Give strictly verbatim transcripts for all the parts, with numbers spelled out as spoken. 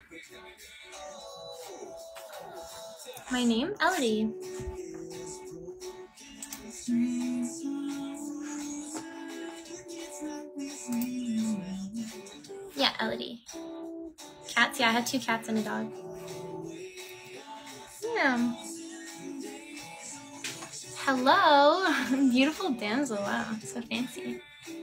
My name? Elodie. Yeah, Elodie. Cats? Yeah, I had two cats and a dog. Yeah. Hello! Beautiful damsel. Wow, so fancy.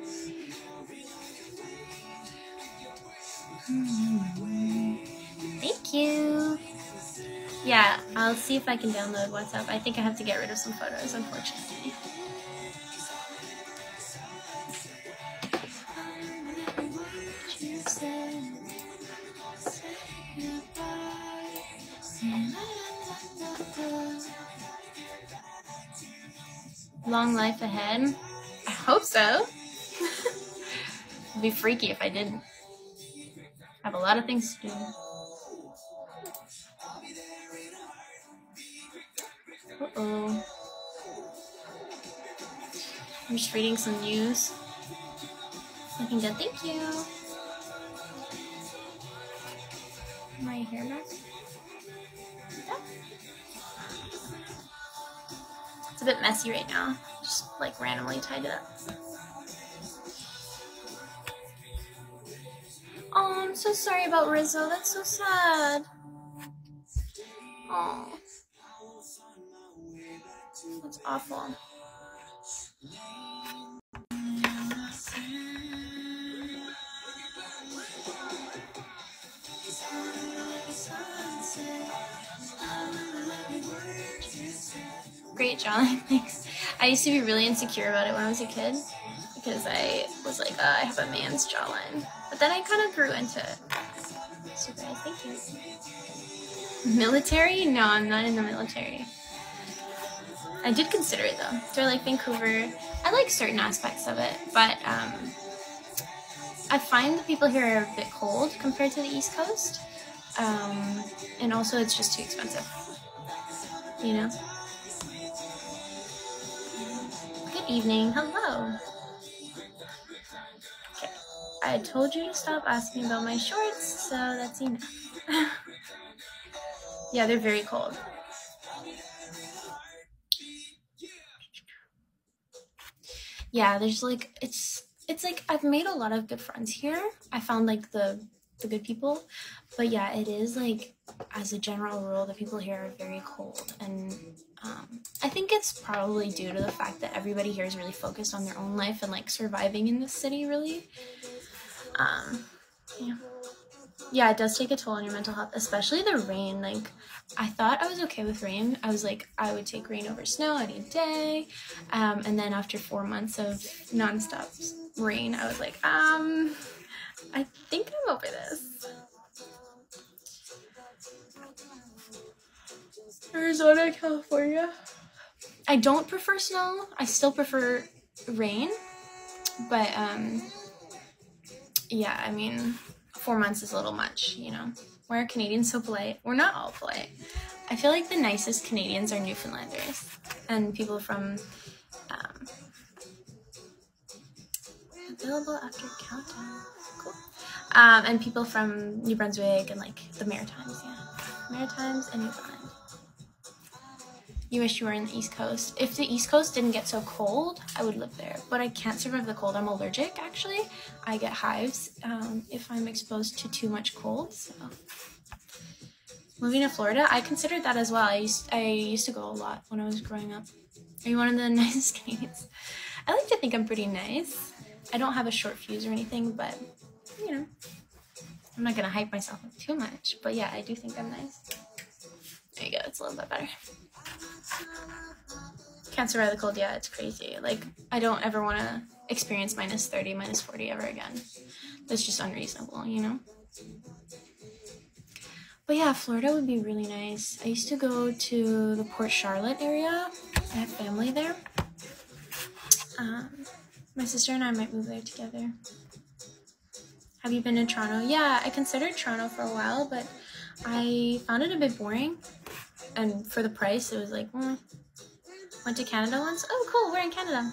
Thank you. Yeah, I'll see if I can download WhatsApp. I think I have to get rid of some photos, unfortunately. Long life ahead. I hope so. It'd be freaky if I didn't. I have a lot of things to do. Uh-oh. I'm just reading some news. Looking good, thank you. My hair mask? Yeah. It's a bit messy right now. Just like randomly tied it up. Oh, I'm so sorry about Rizzo. That's so sad. Oh. That's awful. Great, John. Thanks. I used to be really insecure about it when I was a kid because I was like, uh, I have a man's jawline. But then I kind of grew into it. So guys, thank you. Military? No, I'm not in the military. I did consider it though. So I like Vancouver. I like certain aspects of it, but um, I find the people here are a bit cold compared to the East Coast. Um, and also it's just too expensive. You know? Good evening. Hello. Okay. I told you to stop asking about my shorts, so that's enough. Yeah, they're very cold. Yeah, there's like, it's, it's like, I've made a lot of good friends here. I found like the, the good people, but yeah, it is like, as a general rule, the people here are very cold. And um, I think it's probably due to the fact that everybody here is really focused on their own life and like surviving in this city, really. Um, yeah. Yeah, it does take a toll on your mental health, especially the rain. Like, I thought I was okay with rain. I was like, I would take rain over snow any day. Um, and then after four months of nonstop rain, I was like, um, I think I'm over this. Arizona, California. I don't prefer snow. I still prefer rain. But, um, yeah, I mean, four months is a little much, you know. Why are Canadians so polite? We're not all polite. I feel like the nicest Canadians are Newfoundlanders and people from, um, available after countdown. Cool. Um, and people from New Brunswick and like the Maritimes, yeah. Maritimes and Newfoundland. You wish you were in the East Coast. If the East Coast didn't get so cold, I would live there. But I can't survive the cold. I'm allergic, actually. I get hives um, if I'm exposed to too much cold. So. Moving to Florida, I considered that as well. I used, I used to go a lot when I was growing up. Are you one of the nicest Canadians? I like to think I'm pretty nice. I don't have a short fuse or anything, but, you know. I'm not going to hype myself up too much. But yeah, I do think I'm nice. There you go. It's a little bit better. Can't survive the cold. Yeah, it's crazy. Like, I don't ever want to experience minus thirty, minus forty ever again. That's just unreasonable, you know? But yeah, Florida would be really nice. I used to go to the Port Charlotte area. I have family there. Um, my sister and I might move there together. Have you been to Toronto? Yeah, I considered Toronto for a while, but I found it a bit boring. And for the price, it was like, mm. Went to Canada once. Oh, cool, we're in Canada.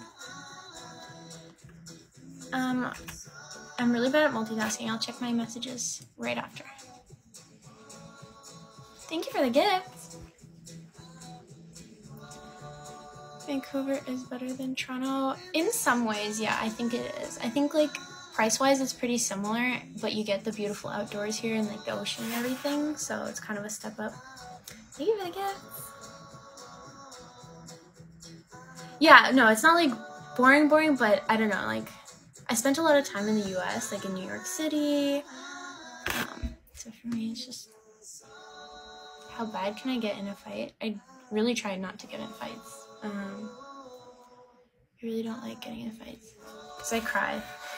Um, I'm really bad at multitasking. I'll check my messages right after. Thank you for the gift. Vancouver is better than Toronto. In some ways, yeah, I think it is. I think like price-wise it's pretty similar, but you get the beautiful outdoors here and like the ocean and everything, so it's kind of a step up. Thank you for the gift. Yeah, no, it's not like boring boring, but I don't know, like I spent a lot of time in the U S, like in New York City. Um, so for me, it's just, how bad can I get in a fight? I really try not to get in fights. Um, I really don't like getting in fights because I cry.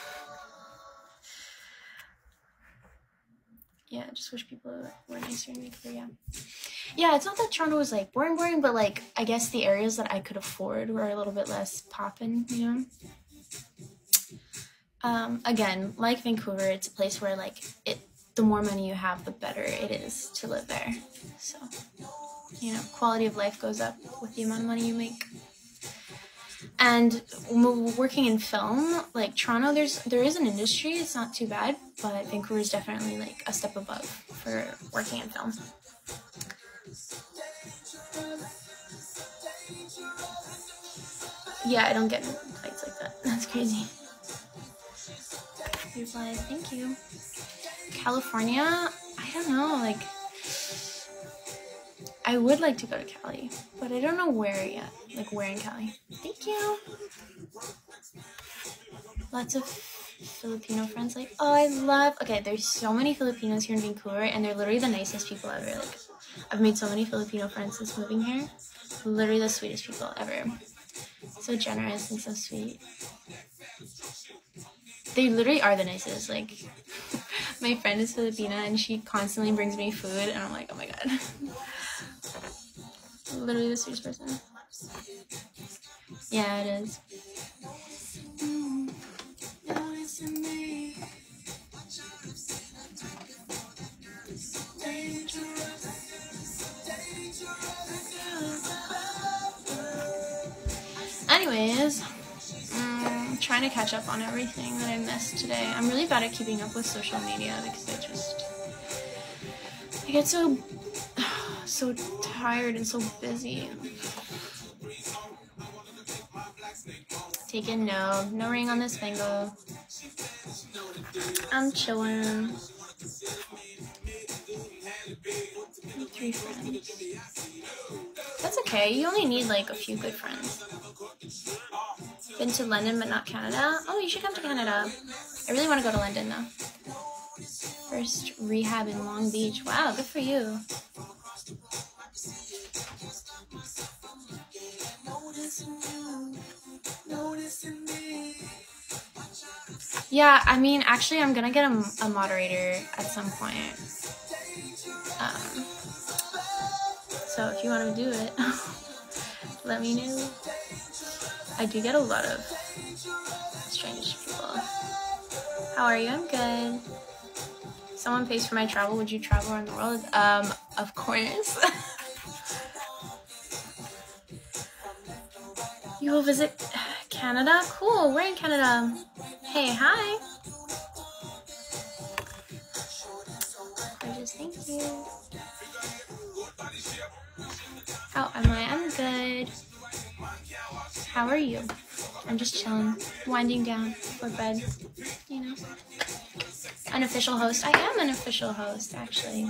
Yeah, I just wish people were nicer in Vancouver, yeah. Yeah, it's not that Toronto was like boring boring, but like I guess the areas that I could afford were a little bit less poppin', you know? Um, again, like Vancouver, it's a place where like it, the more money you have, the better it is to live there. So, you know, quality of life goes up with the amount of money you make. And working in film, like Toronto, there's there is an industry, it's not too bad, but Vancouver is definitely like a step above for working in film. Yeah, I don't get in fights like that. That's crazy. Reply, thank you. California, I don't know, like I would like to go to Cali, but I don't know where yet. Like where in Cali. Thank you. Lots of Filipino friends, like, oh, I love, okay, there's so many Filipinos here in Vancouver, and they're literally the nicest people ever. Like, I've made so many Filipino friends since moving here. Literally the sweetest people ever. So generous and so sweet. They literally are the nicest. Like, my friend is Filipina, and she constantly brings me food, and I'm like, oh my god. Literally the sweetest person. Yeah, it is. Mm. Anyways, I'm trying to catch up on everything that I missed today. I'm really bad at keeping up with social media because I just I get so so tired and so busy. Taken no, no ring on this finger. I'm chilling. Three friends. That's okay. You only need like a few good friends. Been to London but not Canada. Oh, you should come to Canada. I really want to go to London though. First rehab in Long Beach. Wow, good for you. Yeah, I mean, actually, I'm gonna get a, a moderator at some point. Um, so if you want to do it, let me know. I do get a lot of strange people. How are you? I'm good. Someone pays for my travel. Would you travel around the world? Um, of course. You will visit Canada? Cool. We're in Canada. Hey, hi. Gorgeous, thank you. How am I? I'm good. How are you? I'm just chilling, winding down for bed, you know. Unofficial host. I am an official host, actually.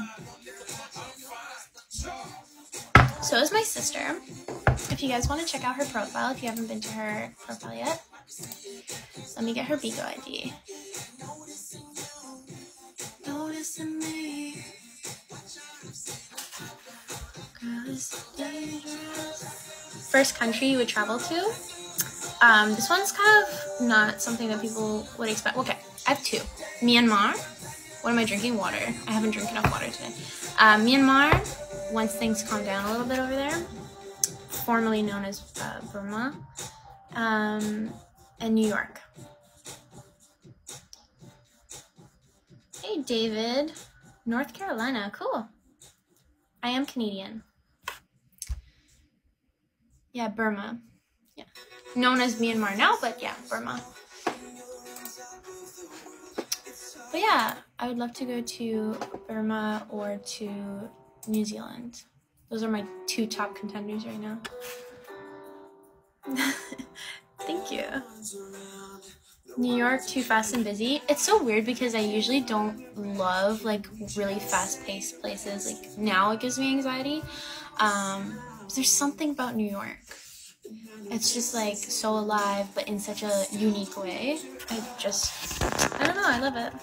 So is my sister. If you guys want to check out her profile, if you haven't been to her profile yet, let me get her Bigo I D. Noticing me. First country you would travel to? Um, this one's kind of not something that people would expect. Okay, I have two. Myanmar. What am I drinking? Water. I haven't drank enough water today. Uh, Myanmar, once things calm down a little bit over there, formerly known as uh, Burma, um, and New York. Hey, David. North Carolina. Cool. I am Canadian. Yeah, Burma. Yeah. Known as Myanmar now, but yeah, Burma. But yeah, I would love to go to Burma or to New Zealand. Those are my two top contenders right now. Thank you. New York, too fast and busy. It's so weird because I usually don't love like really fast-paced places. Like now it gives me anxiety. Um, there's something about New York. It's just like so alive, but in such a unique way. I just, I don't know, I love it.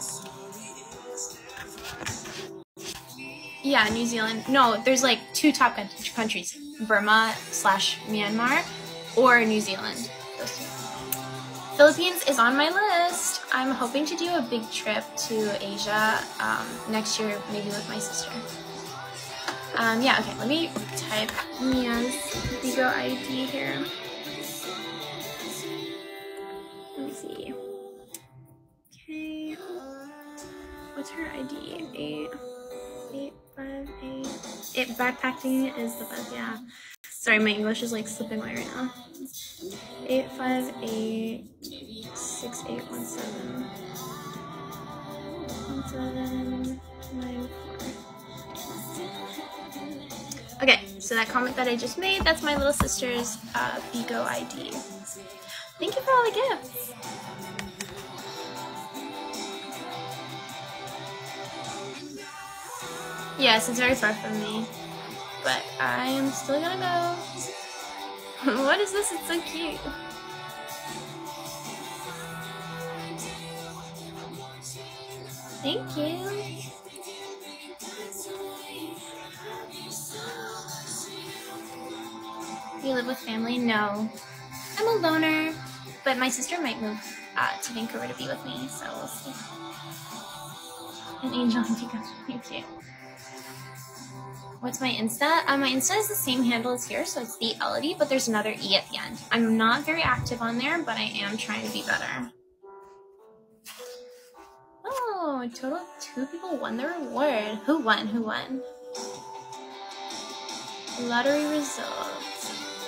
Yeah, New Zealand. No, there's like two top countries, Burma slash Myanmar or New Zealand. Those two. Philippines is on my list. I'm hoping to do a big trip to Asia um, next year, maybe with my sister. Um, yeah, okay, let me type Mia's Bigo I D here. Let me see. Okay. What's her I D? Eight, eight, five, eight. It, backpacking is the best, yeah. Sorry, my English is like slipping away right now. Eight, five, eight, six, eight, one, seven. One, seven, nine, four. Okay, so that comment that I just made, that's my little sister's uh, Bigo I D. Thank you for all the gifts. Yes, it's very far from me, but I am still gonna go. What is this? It's so cute. Thank you. You live with family? No. I'm a loner, but my sister might move uh, to Vancouver to be with me, so we'll see. An angel and Pikachu. Thank you. What's my Insta? Uh, my Insta is the same handle as here, so it's the Elodie, but there's another E at the end. I'm not very active on there, but I am trying to be better. Oh, a total of two people won the reward. Who won? Who won? Lottery results.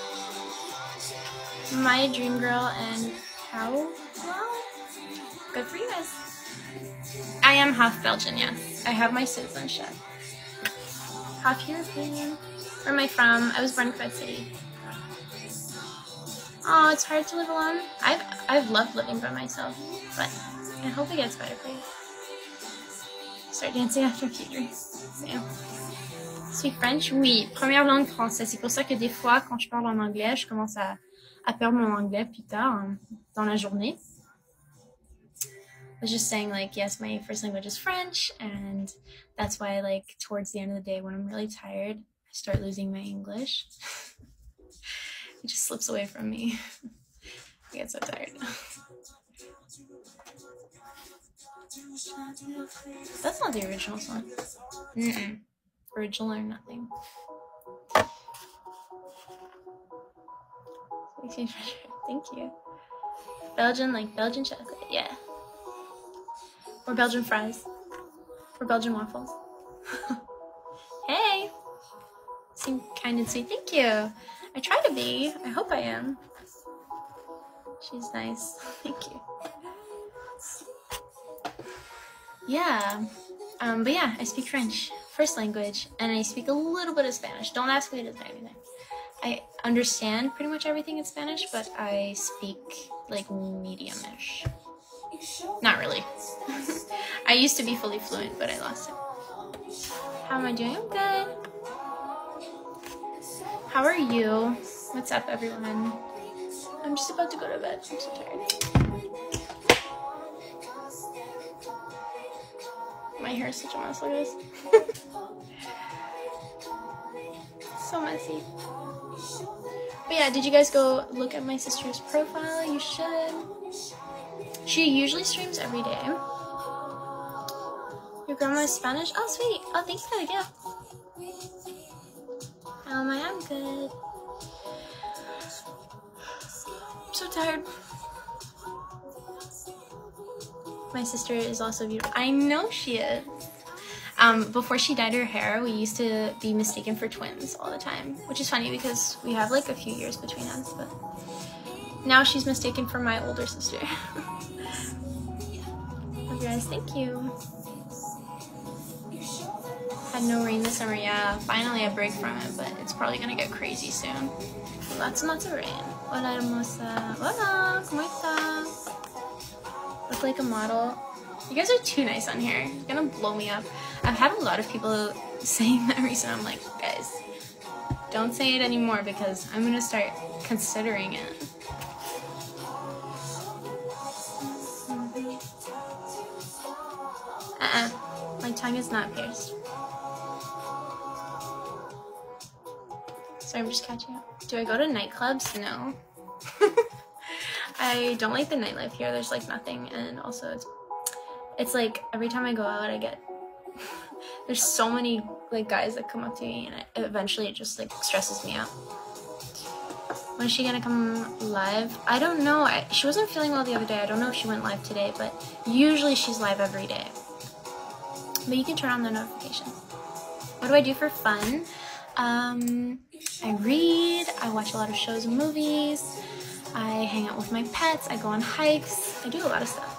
My Dream Girl and Cow. Well, good for you guys. I am half Belgian, yes. I have my citizenship. Half European. Where am I from? I was born in Quebec City. Oh, it's hard to live alone. I've I've loved living by myself, but I hope it gets better for you. Start dancing after a few drinks. Yeah. Speak French? Oui. Première langue française. C'est pour ça que des fois, quand je parle en anglais, je commence à, à perdre mon anglais plus tard hein, dans la journée. I was just saying, like, yes, my first language is French, and that's why, like, towards the end of the day, when I'm really tired, I start losing my English. It just slips away from me. I get so tired. That's not the original song. Mm-mm. Original or nothing. Thank you. Belgian, like Belgian chocolate, yeah. Or Belgian fries. Or Belgian waffles. Hey! Seem kind and sweet. Thank you. I try to be. I hope I am. She's nice. Thank you. Yeah. Um, but yeah, I speak French. First language. And I speak a little bit of Spanish. Don't ask me to say anything. I understand pretty much everything in Spanish, but I speak like medium-ish. Not really. I used to be fully fluent, but I lost it. How am I doing? I'm good. How are you? What's up, everyone? I'm just about to go to bed. I'm so tired. My hair is such a mess, look at this. So messy. But yeah, did you guys go look at my sister's profile? You should. She usually streams every day. Your grandma is Spanish? Oh, sweet. Oh, thanks for the gift. Um, I am good. I'm so tired. My sister is also beautiful. I know she is. Um, before she dyed her hair, we used to be mistaken for twins all the time, which is funny because we have like a few years between us, but now she's mistaken for my older sister. Love you guys, thank you. Had no rain this summer. Yeah, finally a break from it, but it's probably gonna get crazy soon. Lots and lots of rain. Hola hermosa. Hola, ¿cómo estás? Look like a model. You guys are too nice on here. It's gonna blow me up. I've had a lot of people saying that recently. I'm like, guys, don't say it anymore because I'm gonna start considering it. Uh-uh. My tongue is not pierced. Sorry, I'm just catching up. Do I go to nightclubs? No. I don't like the nightlife here. There's like nothing, and also it's it's like every time I go out I get there's so many like guys that come up to me, and it, eventually it just like stresses me out. When is she gonna come live? I don't know. I, she wasn't feeling well the other day. I don't know if she went live today, but usually she's live every day. But you can turn on the notifications. What do I do for fun? Um, I read, I watch a lot of shows and movies, I hang out with my pets, I go on hikes, I do a lot of stuff.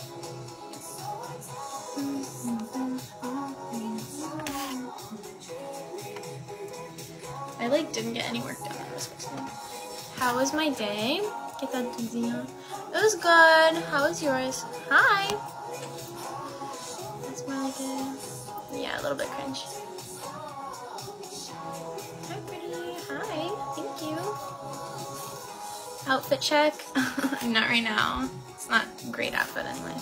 I like didn't get any work done that I was supposed to. How was my day? ¿Qué tal tu día? It was good. How was yours? Hi. That's my day. Yeah, a little bit cringe. Hi, pretty. Hi. Thank you. Outfit check. Not right now. It's not a great outfit anyway.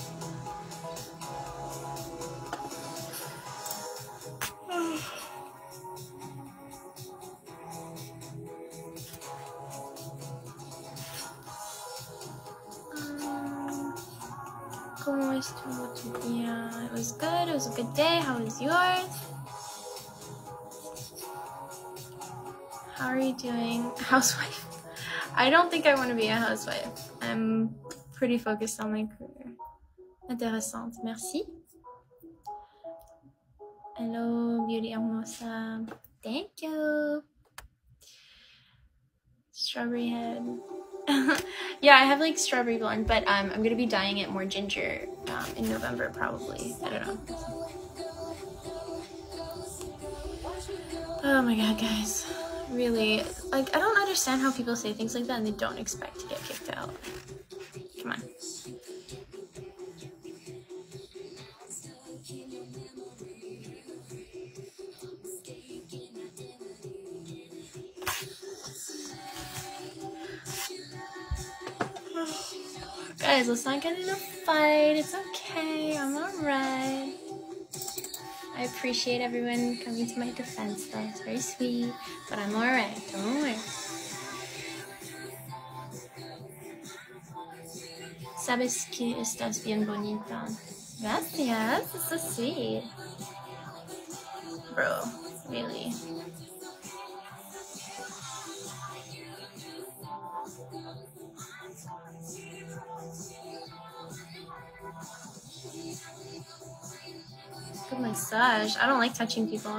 ¿Cómo estuvo tu día? It was good. It was a good day. How was yours? How are you doing? Housewife. I don't think I want to be a housewife. I'm pretty focused on my career. Intéressante. Merci. Hello, beauty hermosa. Thank you. Strawberry head. Yeah, I have like strawberry blonde, but um, I'm gonna be dyeing it more ginger um, in November probably. I don't know. Oh my god, guys. Really, like, I don't understand how people say things like that and they don't expect to get kicked out. Come on. Guys, let's not get in a fight. It's okay. I'm alright. I appreciate everyone coming to my defense, though. It's very sweet. But I'm alright. Don't worry. Sabes que estás bien bonita. Gracias. It's so sweet. Bro, really. Good massage. I don't like touching people.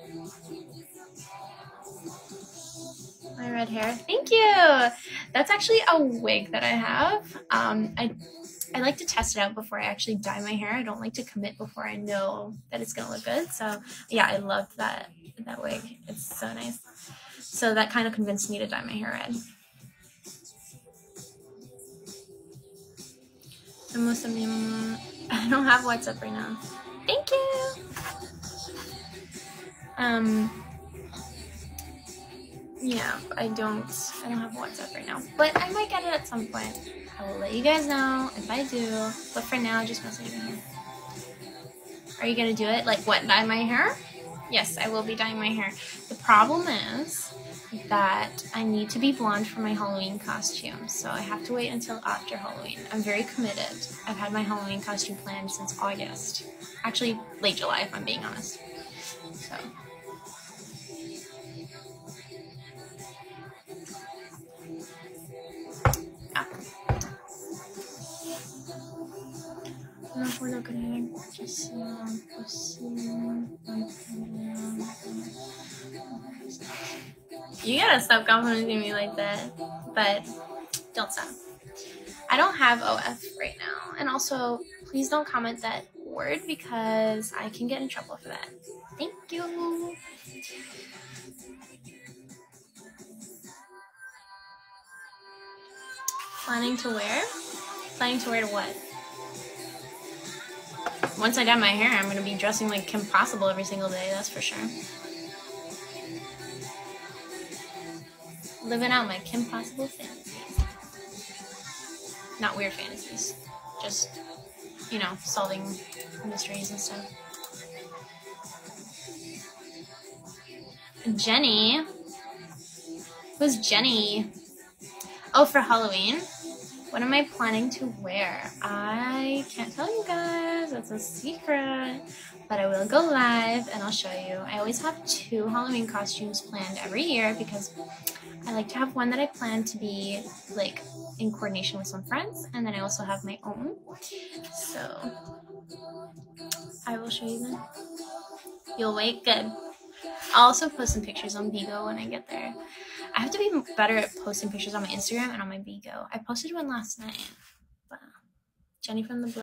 My red hair. Thank you. That's actually a wig that I have. Um, I I like to test it out before I actually dye my hair. I don't like to commit before I know that it's gonna look good. So yeah, I love that that wig. It's so nice. So that kind of convinced me to dye my hair red. I don't have WhatsApp right now. Thank you. Um. Yeah, I don't. I don't have WhatsApp right now, but I might get it at some point. I will let you guys know if I do. But for now, just message me here. Are you gonna do it? Like what? Dye my hair? Yes, I will be dyeing my hair. The problem is that I need to be blonde for my Halloween costume, so I have to wait until after Halloween. I'm very committed. I've had my Halloween costume planned since August. Actually, late July, if I'm being honest. So. Ah. No, we're not gonna just um, you gotta stop complimenting me like that, but don't stop. I don't have O F right now, and also please don't comment that word because I can get in trouble for that. Thank you. Planning to wear? Planning to wear to what? Once I dye my hair, I'm gonna be dressing like Kim Possible every single day, that's for sure. Living out my Kim Possible fantasies. Not weird fantasies. Just, you know, solving mysteries and stuff. Jenny? Who's Jenny? Oh, for Halloween? What am I planning to wear? I can't tell you guys. That's a secret. But I will go live and I'll show you. I always have two Halloween costumes planned every year because I like to have one that I plan to be like in coordination with some friends, and then I also have my own. So I will show you then. You'll wait? Good. I'll also post some pictures on Bigo when I get there. I have to be better at posting pictures on my Instagram and on my Bigo. I posted one last night. But Jenny from the